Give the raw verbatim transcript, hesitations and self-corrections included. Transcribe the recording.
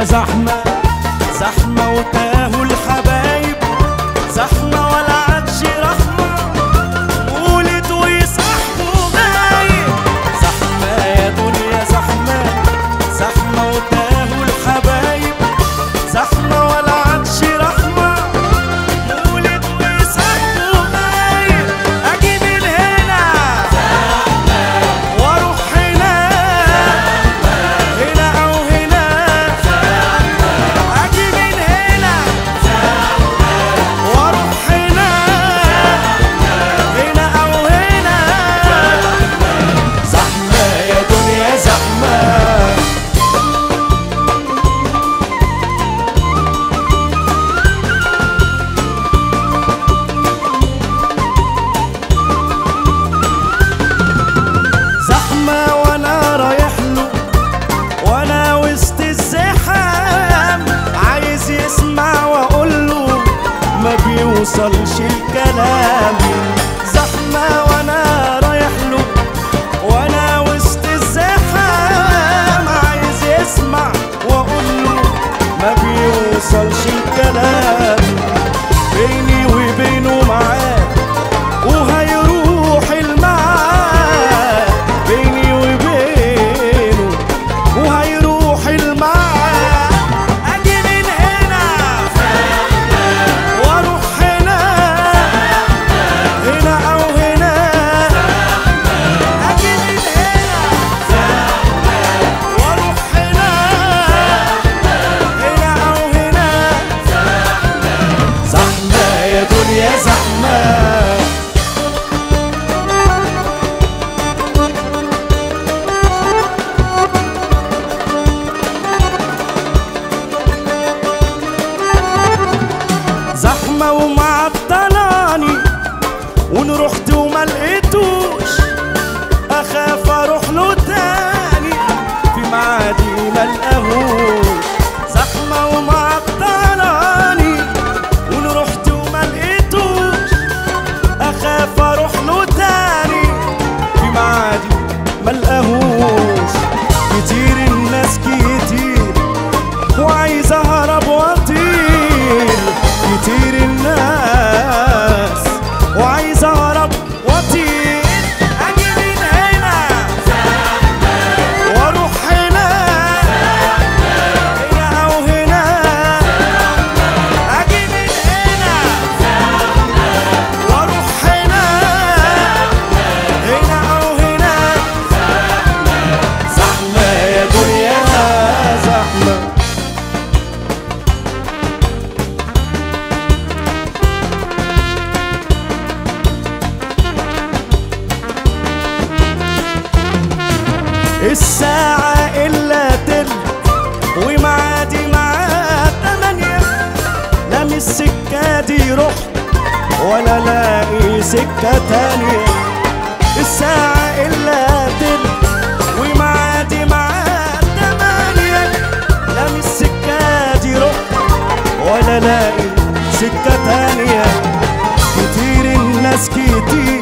زحمة زحمة وتاهوا الحبايب، زحمة ولا عادش رحمة، مولد ويصاحبوا غايب. زحمة يا دنيا زحمة زحمة وتاهوا الحبايب، زحمة ولا عادش رحمة، مولد ويصاحبوا غايب. أجي من هنا وأروح هنا، هنا أو هنا، أجي من هنا وأروح هنا، هنا أو هنا. زحمة يا دنيا زحمة. زحمة وانا رايح له وانا وسط الزحام، عايز يسمع واقول له ما بيوصلش الكلام. زحمة وانا رايح له وانا وسط الزحام، عايز يسمع واقول له ما بيوصلش الكلام. بيني وبينه معاه وهيروح المعاد، بيني وبينه وهيروح المعاد. اجي من هنا واروح هنا، هنا او هنا، اجي من هنا واروح هنا، هنا او هنا. زحمة يا دنيا زحمة. زحمة ومعطلاني وان رحت وما لقيتوش، اخاف اروح له تاني في معادي ما لقاهوش. زحمة ومعطلاني وان رحت وما لقيتوش، اخاف اروح له تاني في معادي ما لقاهوش. كتير الناس كتير وعايز اهرب واطير، كتير الناس وعايز اهرب واطير. اجي من هنا واروح هنا، هنا او هنا، اجي من هنا واروح هنا، هنا او هنا. زحمة يا دنيا زحمة. الساعة إلا تلت ومعادي معاه تمانية، لا من السكة دي رحت ولا لاقي سكة تانية. الساعة إلا تلت ومعادي معاه تمانية، لا من السكة دي رحت ولا لاقي سكة تانية. كتير الناس كتير